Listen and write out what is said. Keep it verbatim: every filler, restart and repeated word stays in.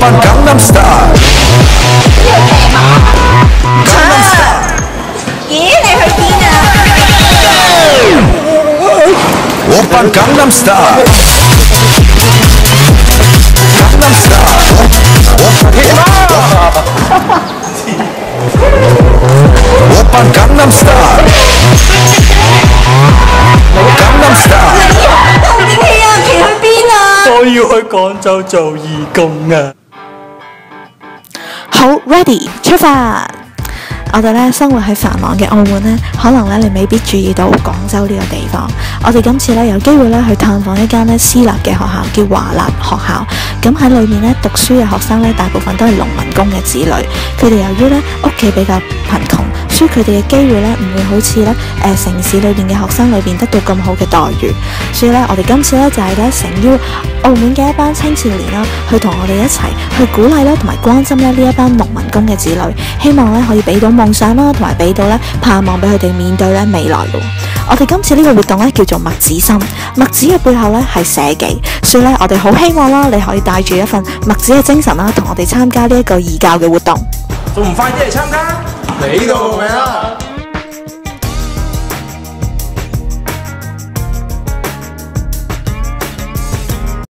오빤 강남스타일 강남스타일 咦，你去邊啊？ 오빤 강남스타일 강남스타일 오빤 강남스타일 강남스타일 同點氣啊？騎去邊啊？ 我要去廣州做義工啊！ 好 ，ready 出發！我哋咧生活喺繁忙嘅澳門咧，可能咧你未必注意到廣州呢個地方。我哋今次咧有機會咧去探訪一間咧私立嘅學校，叫華立學校。咁喺裏面咧讀書嘅學生咧，大部分都係農民工嘅子女。佢哋由於咧屋企比較貧窮，所以佢哋嘅機會咧唔會好似咧誒城市裏邊嘅學生裏邊得到咁好嘅待遇。所以咧，我哋今次咧就係咧誠邀澳門嘅一班青少年啦，去同我哋一齊去鼓勵啦，同埋關心咧呢一班農民工嘅子女，希望咧可以俾到夢想啦，同埋俾到咧盼望俾佢哋面對咧未來嘅。我哋今次呢個活動咧叫做麥子心，麥子嘅背後咧係社記，所以咧我哋好希望啦，你可以帶住一份麥子嘅精神啦，同我哋參加呢一個義教嘅活動。 仲唔快啲嚟參加？你度未啊？